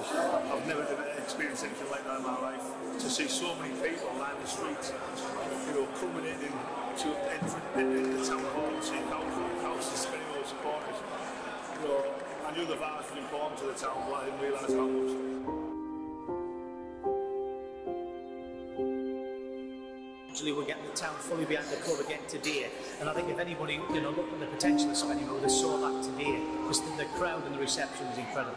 football. I've never experienced anything like that in my life. To see so many people line the streets, you know, coming in to enter the town hall and see thousands of Spennymoor supporters. You know, I knew the Vase was important to the town, but I didn't realise how much. We're getting the town fully behind the club again today, and I think if anybody, you know, looked at the potential of Spennymoor, they saw that today, because the crowd and the reception was incredible.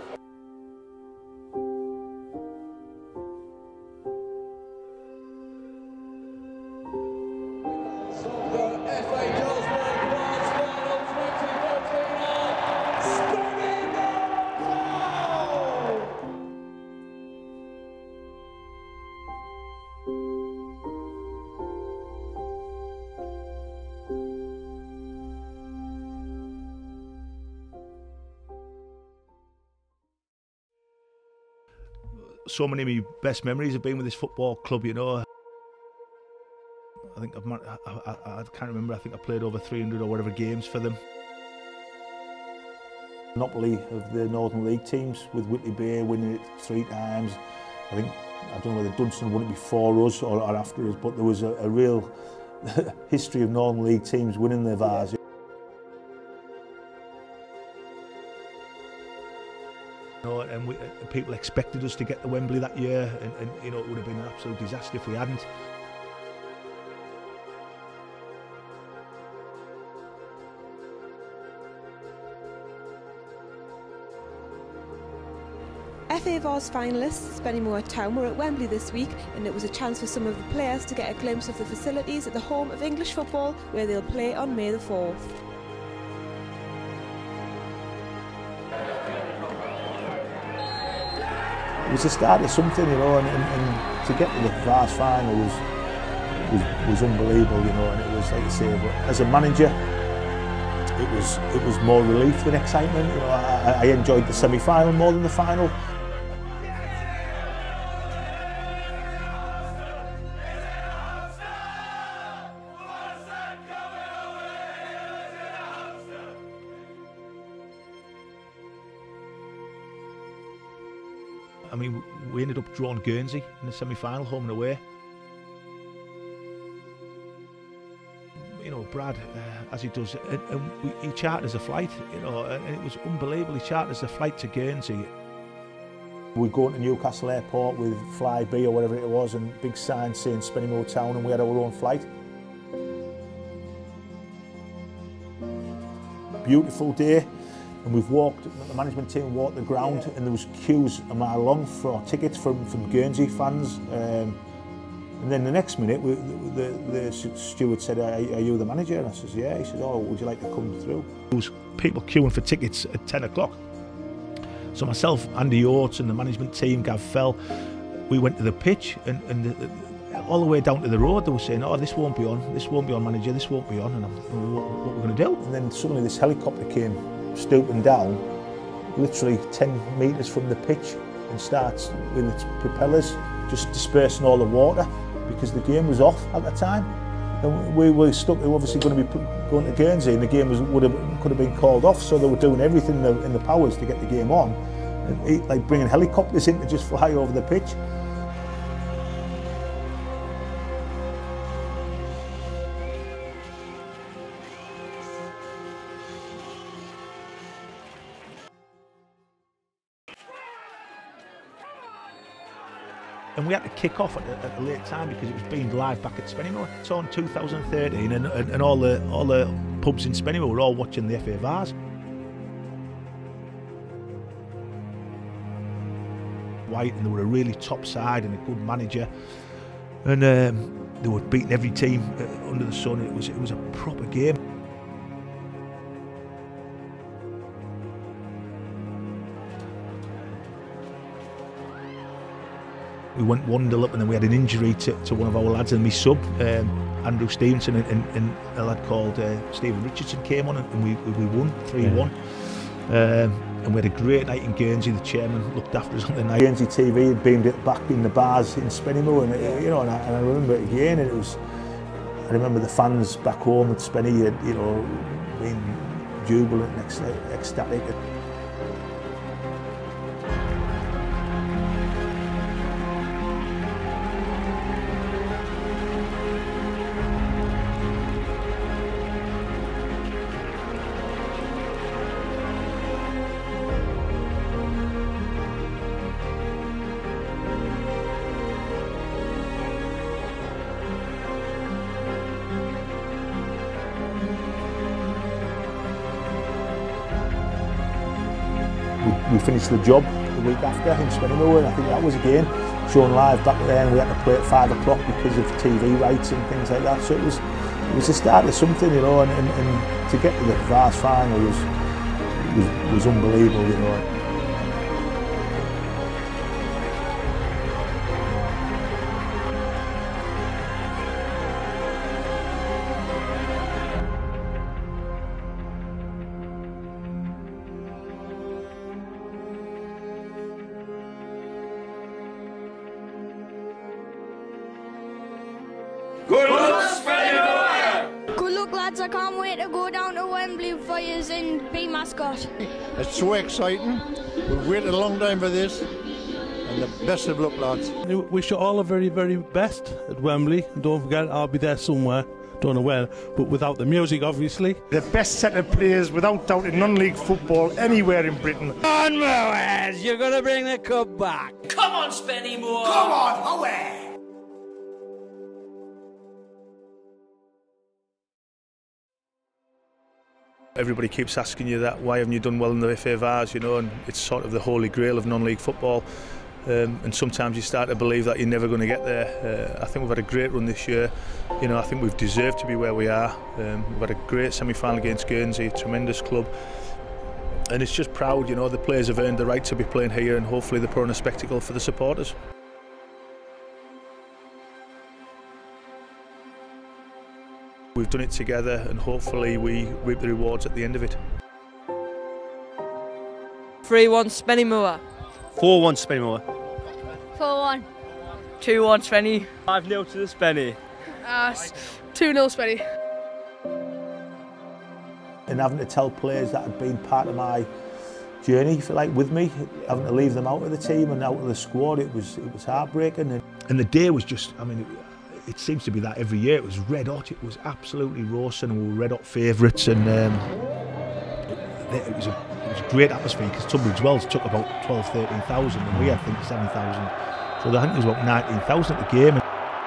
So many of my best memories have been with this football club, you know. I think I can't remember, I think I played over 300 or whatever games for them. Monopoly of the Northern League teams, with Whitley Bay winning it 3 times. I don't know whether Dunstan won it before us or after us, but there was a real history of Northern League teams winning the Vase. And people expected us to get to Wembley that year, and you know, it would have been an absolute disaster if we hadn't. FA Vase finalists Spennymoor Town were at Wembley this week, and it was a chance for some of the players to get a glimpse of the facilities at the home of English football, where they'll play on May the 4th. It was the start of something, you know, and to get to the Vase final was unbelievable, you know, and it was, like you say, but as a manager, it was more relief than excitement. You know, I enjoyed the semi-final more than the final. I mean, we ended up drawing Guernsey in the semi-final, home and away. You know, Brad, as he does, he chartered us a flight, you know, and it was unbelievable. He chartered us a flight to Guernsey. We'd go into Newcastle Airport with Fly B or whatever it was, and big signs saying Spennymoor Town, and we had our own flight. Beautiful day. And we've walked, the management team walked the ground, and there was queues a mile long for tickets from Guernsey fans. And then the next minute, the steward said, are you the manager? And I says, yeah. He says, oh, would you like to come through? There was people queuing for tickets at 10 o'clock. So myself, Andy Oates, and the management team, Gav Fell, we went to the pitch, and all the way down to the road, they were saying, oh, this won't be on, manager, this won't be on. And I'm, what are we going to do? And then suddenly this helicopter came stooping down, literally 10 metres from the pitch, and starts with its propellers just dispersing all the water, because the game was off at the time. And we were stuck, they were obviously going to be going to Guernsey, and the game could have been called off, so they were doing everything in the powers to get the game on, and like bringing helicopters in to just fly over the pitch. And we had to kick off at a late time because it was being live back at Spennymoor. It's on 2013, and all the pubs in Spennymoor were all watching the FA Vase. White, and they were a really top side and a good manager, and they were beating every team under the sun. It was a proper game. We went 1-0 up, and then we had an injury to one of our lads, and my sub, Andrew Stevenson, and a lad called Stephen Richardson came on, and we won 3-1. And we had a great night in Guernsey. The chairman looked after us on the night. Guernsey TV had beamed it back in the bars in Spennymoor, and you know, and I remember it again. And it was, I remember the fans back home at Spenny, you know, being jubilant and ecstatic. we finished the job the week after in Spennymoor, and I think that was again shown live back then. We had to play at 5 o'clock because of TV rights and things like that. So it was the start of something, you know, and to get to the Vase final was unbelievable, you know. Good luck, Spennymoor! Good luck, lads. I can't wait to go down to Wembley for you and be mascot. It's so exciting. We've waited a long time for this. And the best of luck, lads. I wish you all the very, very best at Wembley. And don't forget, I'll be there somewhere. Don't know where, but without the music, obviously. The best set of players, without doubt, in non-league football anywhere in Britain. Come on, Moors! You're going to bring the cup back. Come on, Spennymoor! Come on, away! Everybody keeps asking you that, why haven't you done well in the FA Vase, you know, and it's sort of the holy grail of non-league football. And sometimes you start to believe that you're never going to get there. I think we've had a great run this year. You know, I think we've deserved to be where we are. We've had a great semi-final against Guernsey, a tremendous club. And it's just proud, you know, the players have earned the right to be playing here, and hopefully they put on a spectacle for the supporters. We've done it together, and hopefully we reap the rewards at the end of it. 3-1 Spennymoor. 4-1 Spennymoor. 4-1. 2-1 Spenny. 5-0 to the Spenny. 2-0 Spenny. And having to tell players that had been part of my journey, if you like, with me, having to leave them out of the team and out of the squad, it was heartbreaking. And the day was just, I mean, it seems to be that every year. It was red hot. It was absolutely roasting, and we were red hot favourites. And it was a great atmosphere, because Tunbridge Wells took about 12,000-13,000, and we had, I think, 7,000. So I think there was about 19,000 at the game.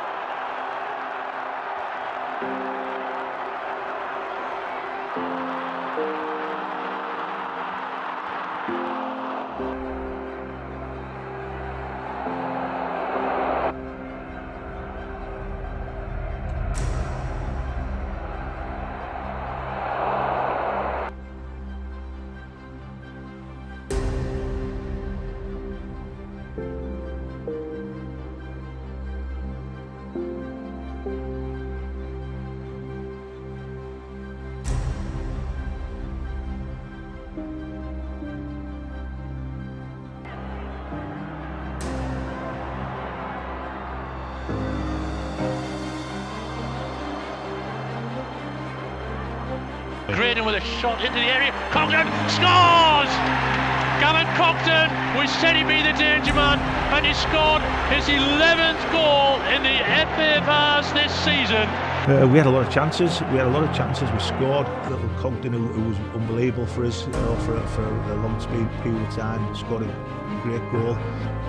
Graydon with a shot into the area. Cogden scores! Gavin Cogden, we said he'd be the danger man, and he scored his 11th goal in the FA Vase this season. We had a lot of chances. We scored. Little Cogden, who was unbelievable for us, you know, for a long period of time, scored a great goal.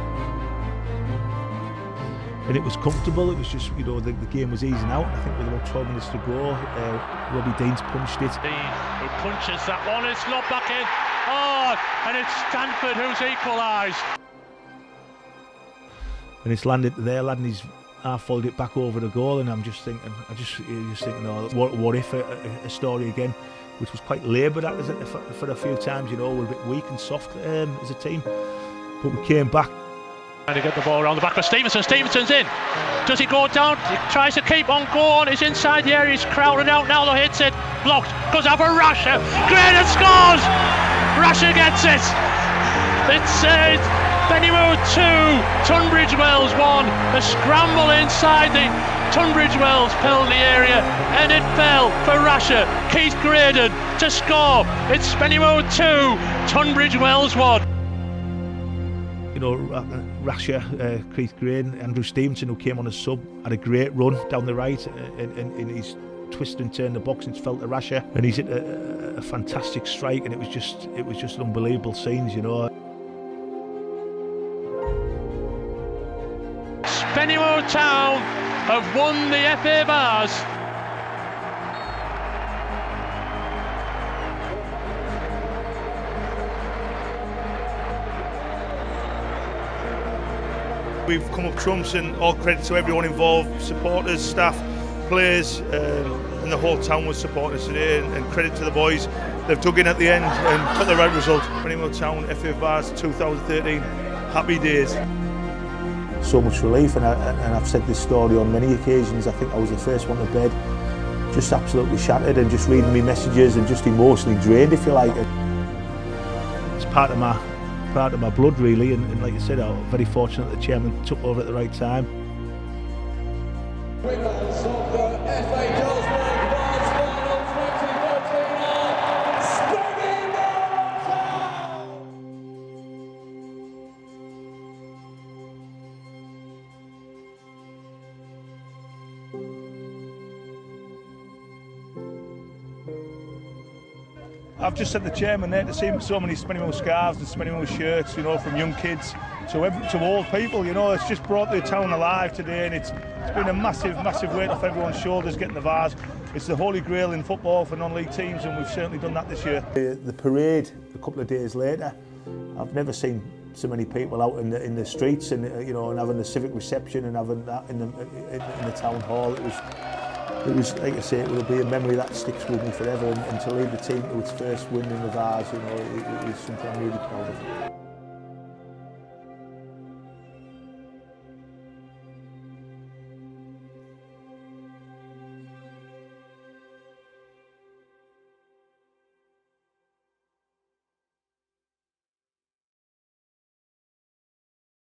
And it was comfortable. It was just, you know, the game was easing out. I think with about 12 minutes to go, Robbie Deans punched it. Who punches that one? It's not back in. Oh, and it's Stanford who's equalised. And it's landed there, lad, and he's half followed it back over the goal. And I'm just thinking, oh, what if a story again, which was quite laboured at us for a few times. You know, we're a bit weak and soft as a team, but we came back. Trying to get the ball around the back of Stevenson. Stevenson's in. Does he go down? He tries to keep on going. He's inside the area. He's crowded out now. Though hits it. Blocked. Goes out for Rasher. Graydon scores. Rasher gets it. It's Spennymoor 2, Tunbridge Wells 1. A scramble inside the Tunbridge Wells penalty area, and it fell for Rasher. Keith Graydon to score. It's Spennymoor 2, Tunbridge Wells 1. You know, Rasher, Keith Graydon, Andrew Stevenson, who came on as sub, had a great run down the right, and he's twisted and turned the box and fell to Rasher, and he's hit a fantastic strike, and it was just unbelievable scenes, you know. Spennymoor Town have won the FA Vase. We've come up trumps, and all credit to everyone involved, supporters, staff, players, and the whole town was supporting us today, and credit to the boys. They've dug in at the end and got the right result. Spennymoor Town, FA Vase 2013, happy days. So much relief, and I've said this story on many occasions. I think I was the first one to bed, just absolutely shattered, and just reading me messages and just emotionally drained, if you like. It's part of my blood, really, and like I said, I'm very fortunate the chairman took over at the right time. Winners of the FA Vase final 2013 are Spennymoor Town! I've just sent the chairman there to see so many Spennymoor scarves and Spennymoor shirts, you know, from young kids to old people. You know, it's just brought the town alive today, and it's been a massive weight off everyone's shoulders getting the Vase. It's the holy grail in football for non-league teams, and we've certainly done that this year. The parade a couple of days later, I've never seen so many people out in the streets, and you know, and having the civic reception and having that in the town hall. It was, like I say, it will be a memory that sticks with me forever, and to lead the team to its first win in the Vase, you know, it was something I'm really proud of.